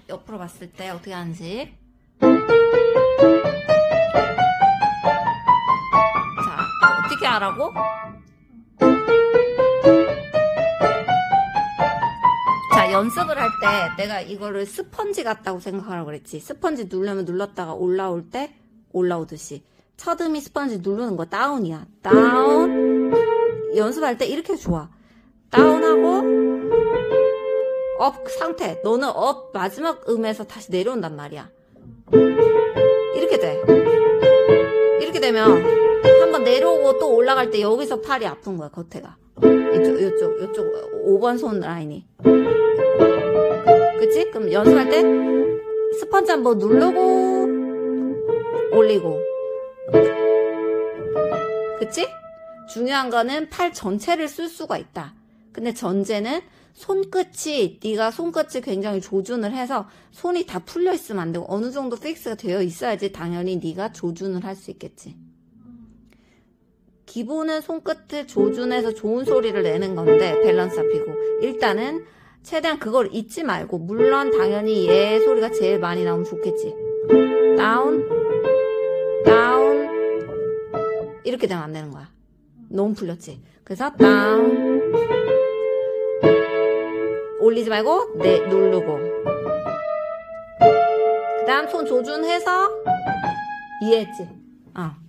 옆으로 봤을 때 어떻게 하는지. 자, 어떻게 하라고? 자, 연습을 할 때 내가 이거를 스펀지 같다고 생각하라고 그랬지. 스펀지 누르면 눌렀다가 올라올 때 올라오듯이. 첫 음이 스펀지 누르는 거 다운이야. 다운. 연습할 때 이렇게 좋아. 다운하고 업 상태. 너는 업 마지막 음에서 다시 내려온단 말이야. 이렇게 돼. 이렇게 되면 한번 내려오고 또 올라갈 때 여기서 팔이 아픈 거야, 겉에가. 이쪽 5번 손 라인이. 그치? 그럼 연습할 때 스펀지 한번 누르고 올리고. 그치? 중요한 거는 팔 전체를 쓸 수가 있다. 근데 전제는 손끝이, 네가 손끝이 굉장히 조준을 해서 손이 다 풀려 있으면 안 되고 어느 정도 픽스가 되어 있어야지 당연히 네가 조준을 할 수 있겠지. 기본은 손끝을 조준해서 좋은 소리를 내는 건데 밸런스 잡히고 일단은 최대한 그걸 잊지 말고 물론 당연히 얘 소리가 제일 많이 나오면 좋겠지. 다운 다운 이렇게 되면 안 되는 거야. 너무 풀렸지. 그래서 다운 올리지 말고 누르고 그 다음 손 조준해서 이해했지?